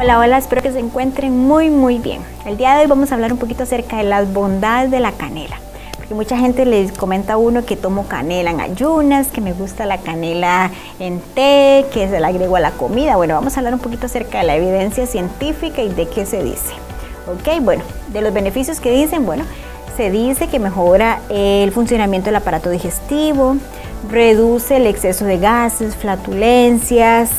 Hola, hola, espero que se encuentren muy bien. El día de hoy vamos a hablar un poquito acerca de las bondades de la canela. Porque mucha gente les comenta a uno que tomo canela en ayunas, que me gusta la canela en té, que se la agrego a la comida. Bueno, vamos a hablar un poquito acerca de la evidencia científica y de qué se dice. Ok, bueno, de los beneficios que dicen, bueno, se dice que mejora el funcionamiento del aparato digestivo, reduce el exceso de gases, flatulencias,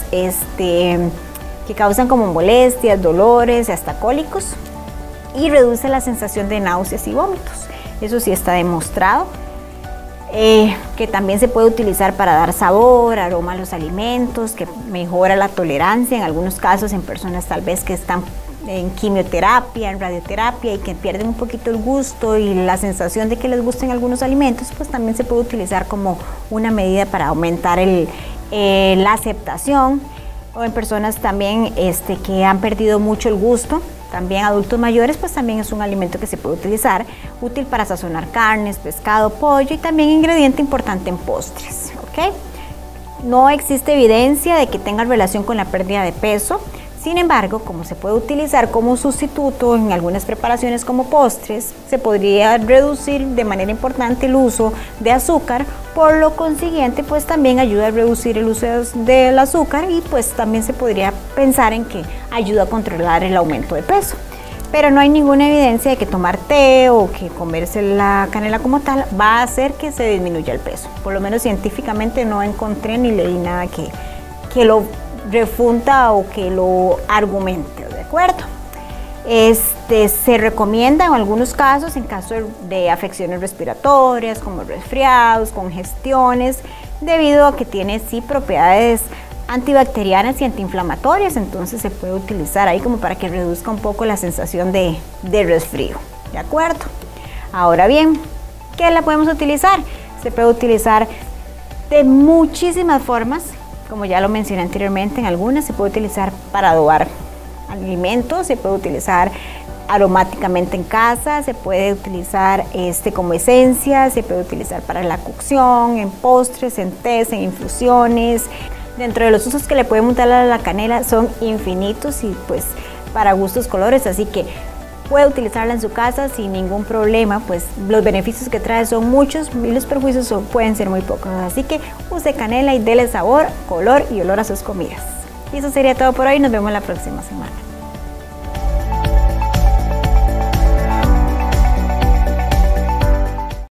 que causan como molestias, dolores, hasta cólicos, y reduce la sensación de náuseas y vómitos. Eso sí está demostrado. Que también se puede utilizar para dar sabor, aroma a los alimentos, que mejora la tolerancia en algunos casos en personas tal vez que están en quimioterapia, en radioterapia y que pierden un poquito el gusto y la sensación de que les gusten algunos alimentos, pues también se puede utilizar como una medida para aumentar la aceptación. O en personas también que han perdido mucho el gusto, también adultos mayores, pues también es un alimento que se puede utilizar, útil para sazonar carnes, pescado, pollo y también ingrediente importante en postres, ¿ok? No existe evidencia de que tenga relación con la pérdida de peso. Sin embargo, como se puede utilizar como sustituto en algunas preparaciones como postres, se podría reducir de manera importante el uso de azúcar, por lo consiguiente pues también ayuda a reducir el uso del azúcar y pues también se podría pensar en que ayuda a controlar el aumento de peso. Pero no hay ninguna evidencia de que tomar té o que comerse la canela como tal va a hacer que se disminuya el peso. Por lo menos científicamente no encontré ni leí nada que lo refunda o que lo argumente, ¿de acuerdo? Se recomienda en algunos casos, en caso de afecciones respiratorias como resfriados, congestiones, debido a que tiene sí propiedades antibacterianas y antiinflamatorias, entonces se puede utilizar ahí como para que reduzca un poco la sensación de resfrío, ¿de acuerdo? Ahora bien, ¿qué la podemos utilizar? Se puede utilizar de muchísimas formas. Como ya lo mencioné anteriormente, en algunas se puede utilizar para adobar alimentos, se puede utilizar aromáticamente en casa, se puede utilizar como esencia, se puede utilizar para la cocción, en postres, en tés, en infusiones. Dentro de los usos que le podemos dar a la canela son infinitos y pues para gustos colores, así que puede utilizarla en su casa sin ningún problema, pues los beneficios que trae son muchos y los perjuicios pueden ser muy pocos, así que use canela y dele sabor, color y olor a sus comidas. Y eso sería todo por hoy, nos vemos la próxima semana.